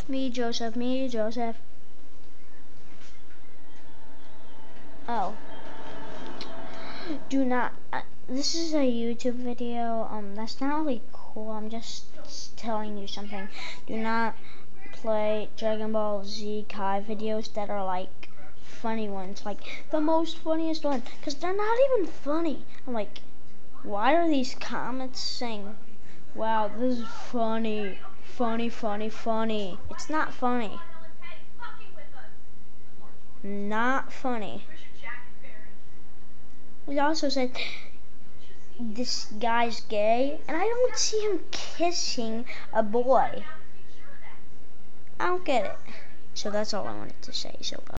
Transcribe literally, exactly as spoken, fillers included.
Me, Joseph, me, Joseph. Oh. Do not, uh, this is a YouTube video, um, that's not really cool, I'm just telling you something. Do not play Dragon Ball Z Kai videos that are like funny ones, like the most funniest one, because they're not even funny. I'm like, why are these comments saying, wow, this is funny, funny, funny, funny? It's not funny. Not funny. We also said this guy's gay, and I don't see him kissing a boy. I don't get it. So that's all I wanted to say. So bye.